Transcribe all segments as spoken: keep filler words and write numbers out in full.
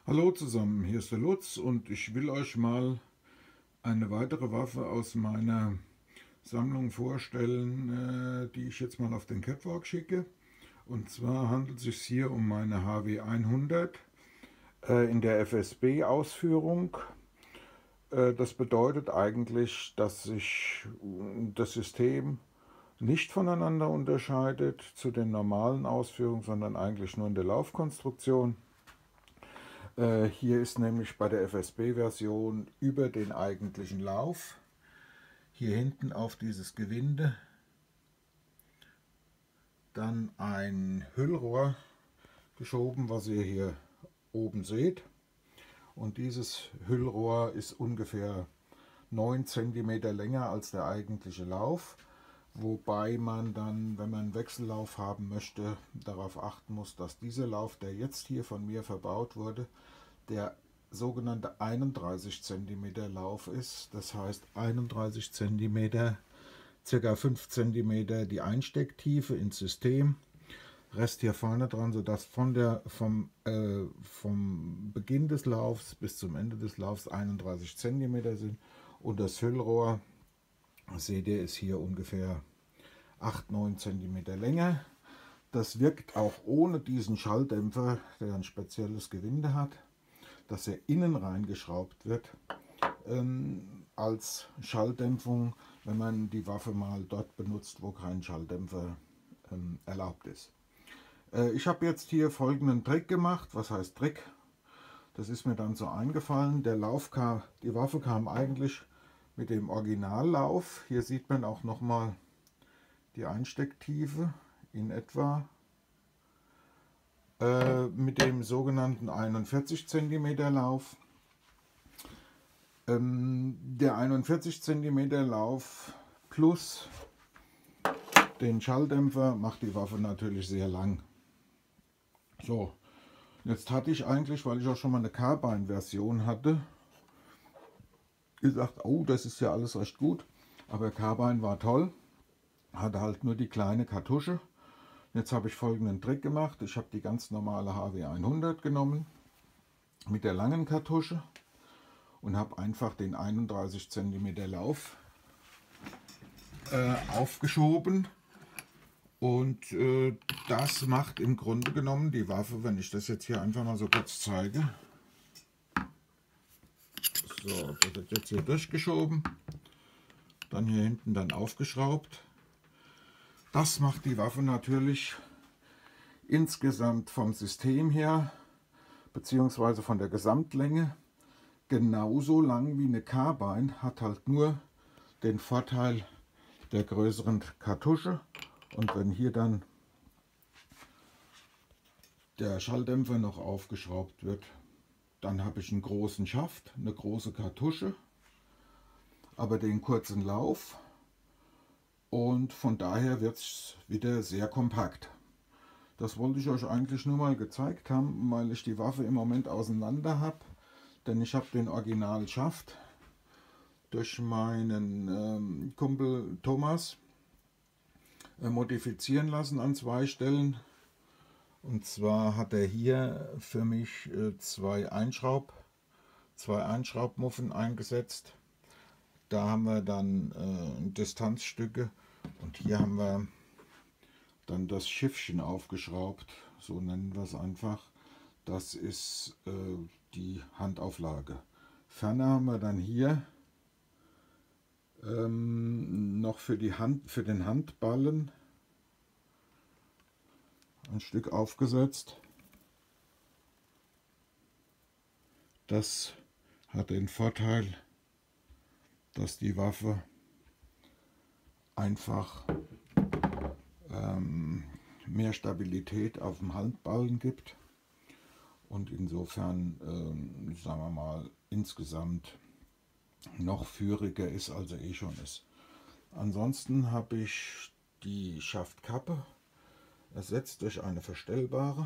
Hallo zusammen, hier ist der Lutz und ich will euch mal eine weitere Waffe aus meiner Sammlung vorstellen, äh, die ich jetzt mal auf den Catwalk schicke. Und zwar handelt es sich hier um meine H W hundert äh, in der F S B-Ausführung. Äh, das bedeutet eigentlich, dass sich das System nicht voneinander unterscheidet zu den normalen Ausführungen, sondern eigentlich nur in der Laufkonstruktion. Äh, hier ist nämlich bei der F S B-Version über den eigentlichen Lauf hier hinten auf dieses Gewinde dann ein Hüllrohr geschoben, was ihr hier oben seht. Und dieses Hüllrohr ist ungefähr neun Zentimeter länger als der eigentliche Lauf, wobei man dann, wenn man einen Wechsellauf haben möchte, darauf achten muss, dass dieser Lauf, der jetzt hier von mir verbaut wurde, der sogenannte einunddreißig Zentimeter Lauf ist. Das heißt einunddreißig Zentimeter, ca. fünf Zentimeter die Einstecktiefe ins System, Rest hier vorne dran, sodass von der, vom, äh, vom Beginn des Laufs bis zum Ende des Laufs einunddreißig Zentimeter sind. Und das Hüllrohr, seht ihr, ist hier ungefähr acht bis neun Zentimeter länger. Das wirkt auch ohne diesen Schalldämpfer, der ein spezielles Gewinde hat, dass er innen reingeschraubt wird, ähm, als Schalldämpfung, wenn man die Waffe mal dort benutzt, wo kein Schalldämpfer ähm, erlaubt ist. Äh, ich habe jetzt hier folgenden Trick gemacht. Was heißt Trick? Das ist mir dann so eingefallen. Der Lauf kam, die Waffe kam eigentlich mit dem Originallauf. Hier sieht man auch nochmal die Einstecktiefe in etwa. Äh, mit dem sogenannten einundvierzig Zentimeter Lauf. Ähm, der einundvierzig Zentimeter Lauf plus den Schalldämpfer macht die Waffe natürlich sehr lang. So, jetzt hatte ich eigentlich, weil ich auch schon mal eine Carbine-Version hatte, gesagt, oh, das ist ja alles recht gut, aber Carbine war toll, hatte halt nur die kleine Kartusche. Jetzt habe ich folgenden Trick gemacht. Ich habe die ganz normale H W hundert genommen mit der langen Kartusche und habe einfach den einunddreißig Zentimeter Lauf äh, aufgeschoben. Und äh, das macht im Grunde genommen die Waffe, wenn ich das jetzt hier einfach mal so kurz zeige. So, das wird jetzt hier durchgeschoben, dann hier hinten dann aufgeschraubt. Das macht die Waffe natürlich insgesamt vom System her, beziehungsweise von der Gesamtlänge, genauso lang wie eine Carbine, hat halt nur den Vorteil der größeren Kartusche. Und wenn hier dann der Schalldämpfer noch aufgeschraubt wird, dann habe ich einen großen Schaft, eine große Kartusche, aber den kurzen Lauf. Und von daher wird es wieder sehr kompakt. Das wollte ich euch eigentlich nur mal gezeigt haben, weil ich die Waffe im Moment auseinander habe. Denn ich habe den Originalschaft durch meinen ähm, Kumpel Thomas äh, modifizieren lassen an zwei Stellen. Und zwar hat er hier für mich äh, zwei Einschraub, zwei Einschraubmuffen eingesetzt. Da haben wir dann äh, Distanzstücke und hier haben wir dann das Schiffchen aufgeschraubt, so nennen wir es einfach. Das ist äh, die Handauflage. Ferner haben wir dann hier ähm, noch für, die Hand, für den Handballen ein Stück aufgesetzt. Das hat den Vorteil, dass die Waffe einfach ähm, mehr Stabilität auf dem Handballen gibt und insofern, ähm, sagen wir mal, insgesamt noch führiger ist, als er eh schon ist. Ansonsten habe ich die Schaftkappe ersetzt durch eine verstellbare,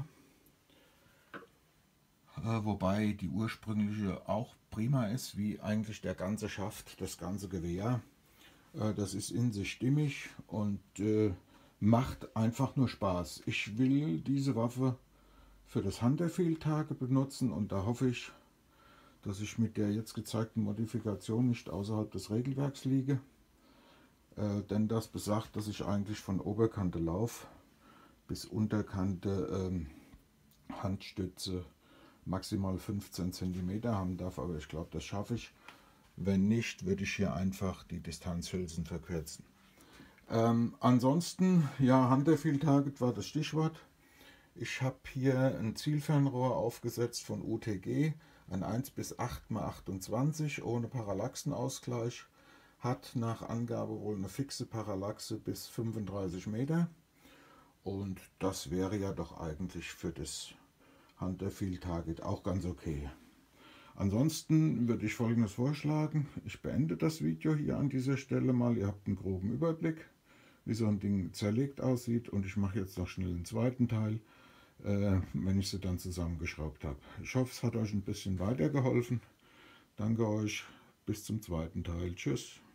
äh, wobei die ursprüngliche auch prima ist, wie eigentlich der ganze Schaft, das ganze Gewehr. Äh, das ist in sich stimmig und äh, macht einfach nur Spaß. Ich will diese Waffe für das Hunterfield-Tage benutzen, und da hoffe ich, dass ich mit der jetzt gezeigten Modifikation nicht außerhalb des Regelwerks liege. Äh, denn das besagt, dass ich eigentlich von Oberkante Lauf bis Unterkante ähm, Handstütze maximal fünfzehn Zentimeter haben darf, aber ich glaube, das schaffe ich. Wenn nicht, würde ich hier einfach die Distanzhülsen verkürzen. Ähm, ansonsten, ja, Hunterfield Target war das Stichwort. Ich habe hier ein Zielfernrohr aufgesetzt von U T G, ein eins bis acht mal achtundzwanzig ohne Parallaxenausgleich. Hat nach Angabe wohl eine fixe Parallaxe bis fünfunddreißig Meter. Und das wäre ja doch eigentlich für das Hunterfield Target auch ganz okay. Ansonsten würde ich Folgendes vorschlagen. Ich beende das Video hier an dieser Stelle mal. Ihr habt einen groben Überblick, wie so ein Ding zerlegt aussieht. Und ich mache jetzt noch schnell den zweiten Teil, äh, wenn ich sie dann zusammengeschraubt habe. Ich hoffe, es hat euch ein bisschen weitergeholfen. Danke euch. Bis zum zweiten Teil. Tschüss.